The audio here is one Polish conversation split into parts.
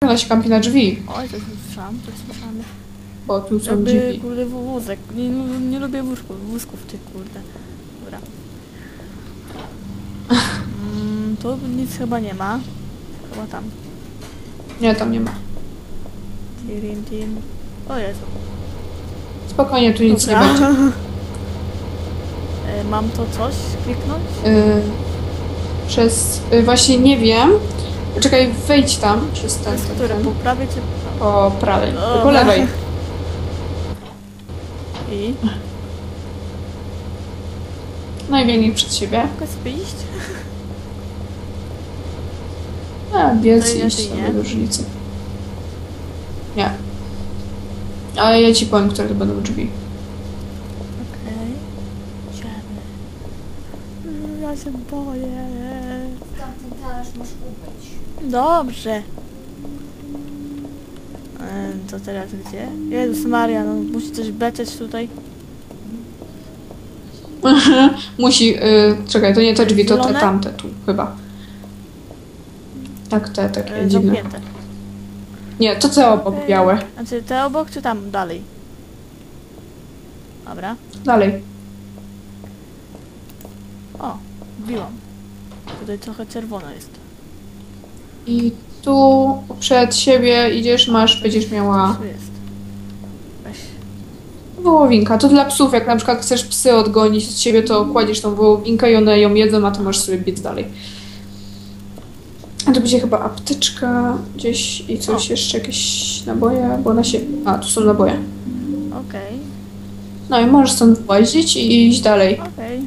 ona się kampi na drzwi. Oj, coś słyszamy. Bo tu są Jakby, drzwi. kurde, wózek. Nie lubię wózków tych, kurde. Dobra. Tu nic chyba nie ma. Chyba tam. Nie, tam nie ma. Tirin. O Jezu. Spokojnie, tu nic Dobra. nie będzie. Mam to coś kliknąć? Właśnie nie wiem. Czekaj, wejdź tam przez ten. Które? Po prawej czy Po prawej. O, Po lewej. I? No i biegnij przed siebie. Mogę sobie iść? A, biec To i inaczej iść sobie nie. do różnicy. Nie. Ale ja ci powiem, które to będą drzwi. Okej. Idziemy. Ja się boję. Tamten talerz masz umyć. Dobrze. To teraz gdzie? Jezus Maria, no musi coś beczeć tutaj. Musi... czekaj, to nie te drzwi, to te Zielone? tamte tu chyba. Tak, te takie dziwne. Zamknięte. Nie, to te obok białe. Znaczy te obok czy tam dalej? Dobra. Dalej. O, wbiłam. Tutaj trochę czerwono jest. I tu przed siebie idziesz, będziesz miała Tu jest. Weź. wołowinka. To dla psów, jak na przykład chcesz psy odgonić od siebie, to kładziesz tą wołowinkę i one ją jedzą, a ty możesz sobie biec dalej. A to będzie chyba apteczka gdzieś i coś jeszcze, jakieś naboje, bo ona się... A, tu są naboje. Okej. No i możesz stąd włazić i iść dalej. Okej.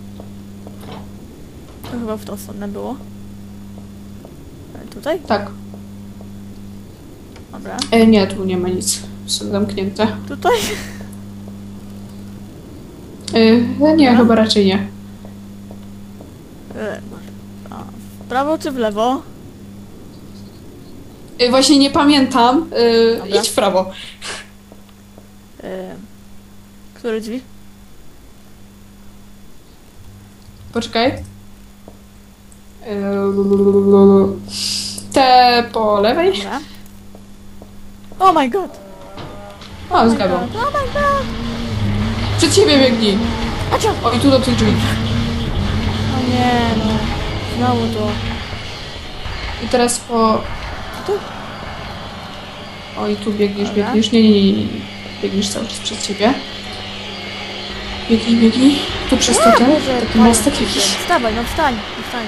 To chyba w tą stronę było. Tutaj? Tak. Dobra. Nie, tu nie ma nic. Są zamknięte. Tutaj? Nie, Dobra. chyba raczej nie. A, w prawo czy w lewo? Właśnie nie pamiętam. Dobra. Idź w prawo. Które drzwi? Poczekaj. Te po lewej? Dobra. Oh my god! O, zgadłem. Oh my god! Przed siebie biegnij. O, i tu do tych drzwi. O nie, no. Znowu to. I teraz po... Tu? O, i tu biegniesz, Dobra. biegniesz. Nie. Biegniesz cały czas przed siebie. Biegnij. Tu przez to ten, taki mostek jakiś. Wstawaj, no wstań. Wstań.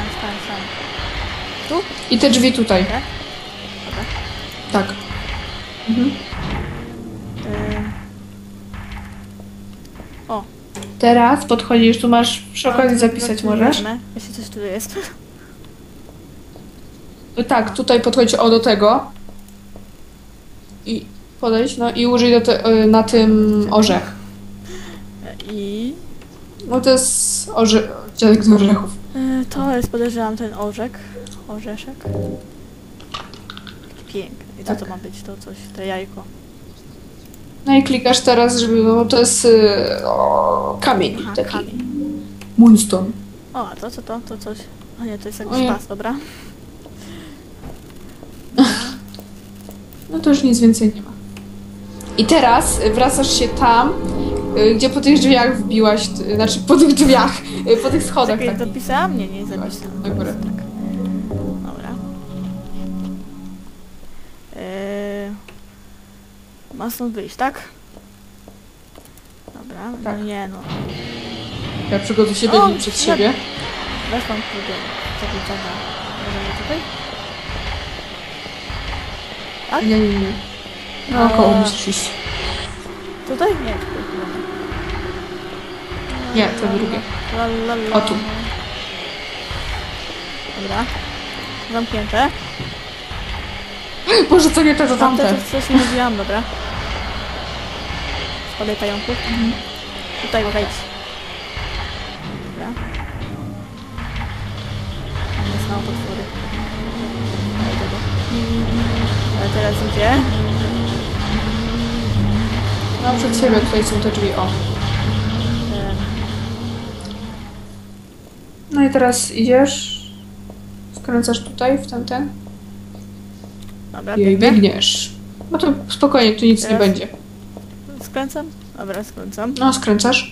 Tu? I te drzwi tutaj. Tak? Dobra. Tak. Mhm. O. Teraz podchodzisz, tu masz przy okazji zapisać możesz. Wezmę, jeśli coś tu jest. Tak, tutaj podchodź do tego. I podejdź, no i użyj na tym orzech. I... No to jest dziadek z orzechów. To jest, podejrzewam, ten orzeszek. Piękny. I co Tak. to ma być? To coś, to jajko. No i klikasz teraz, żeby, no to jest kamień Aha, taki. kamień. Moonstone. O, a to co to? To coś... A nie, to jest O jakiś nie. pas, dobra. No to już nic więcej nie ma. I teraz wracasz się tam, gdzie po tych drzwiach wbiłaś, znaczy po tych drzwiach, po tych schodach. Czekaj, Tak. dopisałam? Nie zapisałam. Na górę. Tak. Dobra. Ma stąd wyjść, tak? Dobra, Tak. no nie no. Ja przygotuj się, O, biegnij przed siebie. Weszłam problem. Czekaj. Możemy tutaj? Tak? Nie. No około musisz iść. Tutaj? Nie, tutaj chyba Nie, to drugie. nie. O, tu. Dobra. Zamknięte. Boże, co nie to Tamte tamte. to coś nie mówiłam, dobra. Spadaj pająku. Tutaj wejdź. Dobra. Tam jest mało potwory. Ale teraz gdzie? No przed siebie, tutaj są te drzwi, o. Em, No i teraz idziesz, skręcasz tutaj, w tamten. Dobra, I biegnę. biegniesz. No to spokojnie, tu nic nie Teraz. będzie. Skręcam? Dobra, skręcam. No, skręcasz.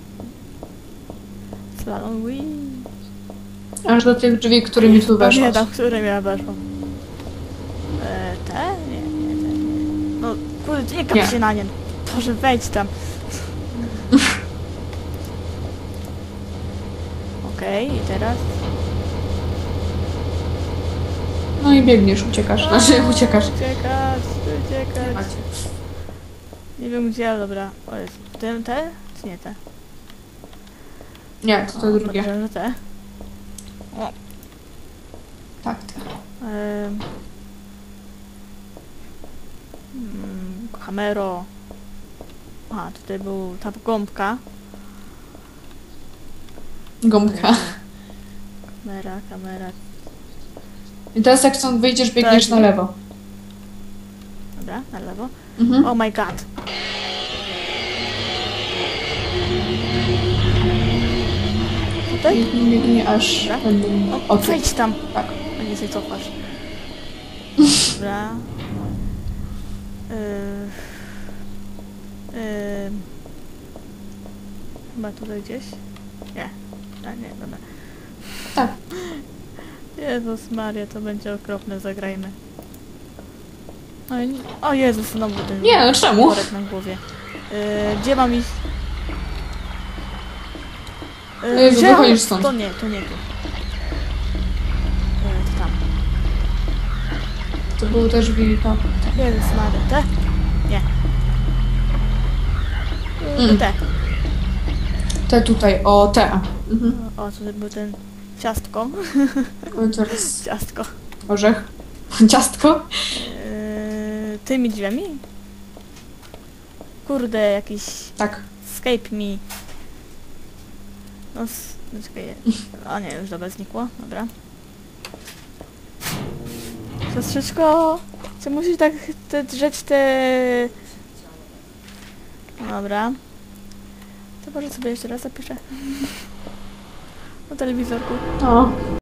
Slalom, wii. Aż do tych drzwi, którymi tu weszłaś. Pamiętam, którym ja weszłam. Te? Nie, te nie. No, kurde, nie kap się na nie. Boże, wejdź tam. Okej, i teraz? No i biegniesz, uciekasz. Znaczy, uciekasz. Uciekać. Macie. Nie wiem gdzie, ale dobra. O jest. Te? Czy nie te? Nie, to O, drugie. dobrze, że te. Tak, tak. Kamero. Aha, tutaj był ta gąbka. Gąbka. Kamera. I teraz jak stąd wyjdziesz, biegniesz Tak. na lewo. Dobra, na lewo. Mhm. Oh my god. Tutaj? Biegnie aż... Dobra. O, O, tu. wejdź tam. Tak. A nie się cofasz. Dobra. Chyba tutaj gdzieś? Nie. A nie, dobra. Tak. Jezus Maria, to będzie okropne, zagrajmy. No i... O Jezus, znowu ten Nie, no czemu? worek na głowie. Gdzie mam iść? Wychodzisz stąd. To nie tu. To tam. To były też drzwi, tak. Jezus Maria, te? Nie. Te. Te tutaj, o te. Mhm. O, tutaj był ten ciastko. No teraz Ciastko. orzech. Ciastko. Tymi drzwiami? Kurde, jakiś Tak. escape me. No, czekaj. O nie, już dobra, znikło. Dobra. Siostrzyczko, czy musisz tak drzeć te... Dobra. To może sobie jeszcze raz zapiszę. Na telewizorku. No.